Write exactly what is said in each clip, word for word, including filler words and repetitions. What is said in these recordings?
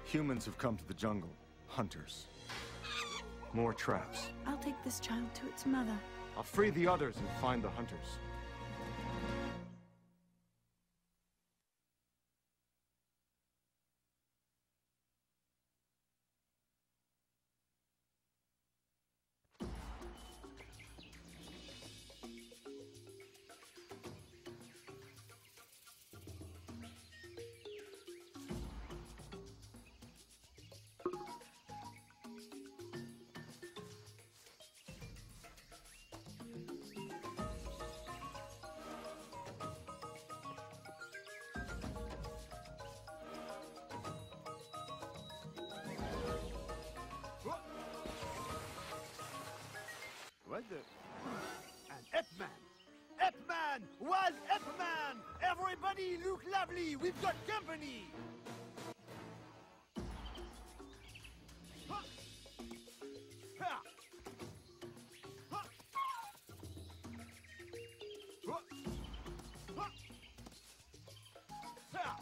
Humans have come to the jungle. Hunters. More traps. I'll take this child to its mother. I'll free the others and find the hunters. What the? An Ep-Man! Ep-Man! Wild Ep-Man! Everybody look lovely! We've got company! Ha! Ha! Ha! Ha! Ha! Ha!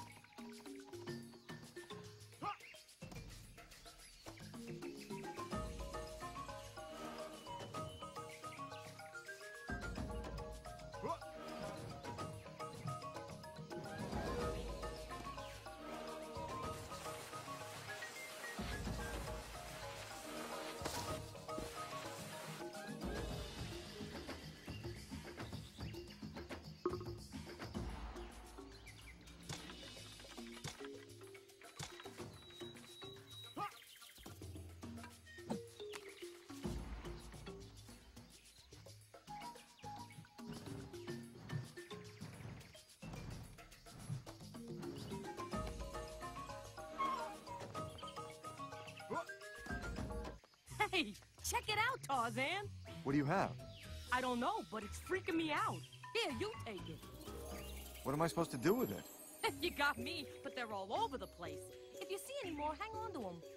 Hey, check it out, Tarzan. What do you have? I don't know, but it's freaking me out. Here, you take it. What am I supposed to do with it? You got me, but they're all over the place. If you see any more, hang on to them.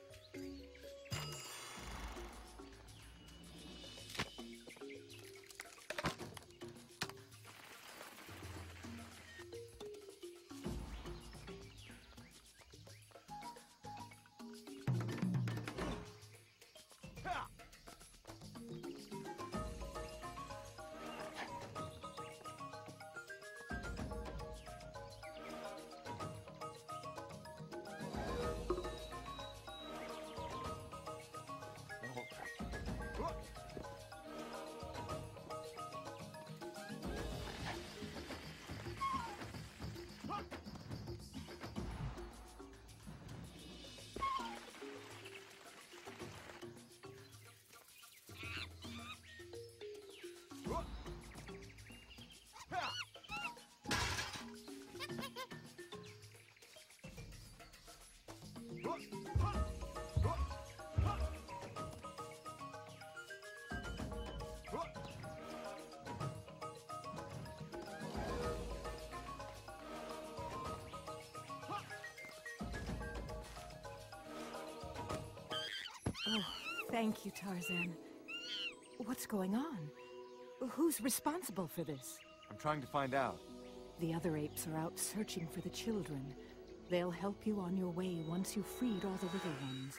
Oh, thank you, Tarzan. What's going on? Who's responsible for this? I'm trying to find out. The other apes are out searching for the children. They'll help you on your way once you've freed all the little ones.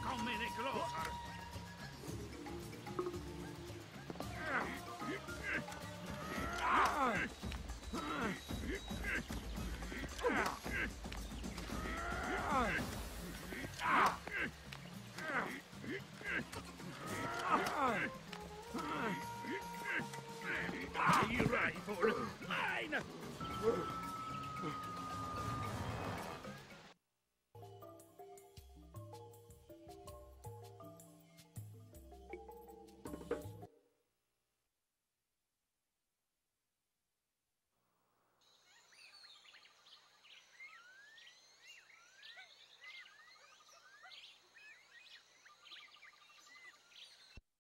How many closer?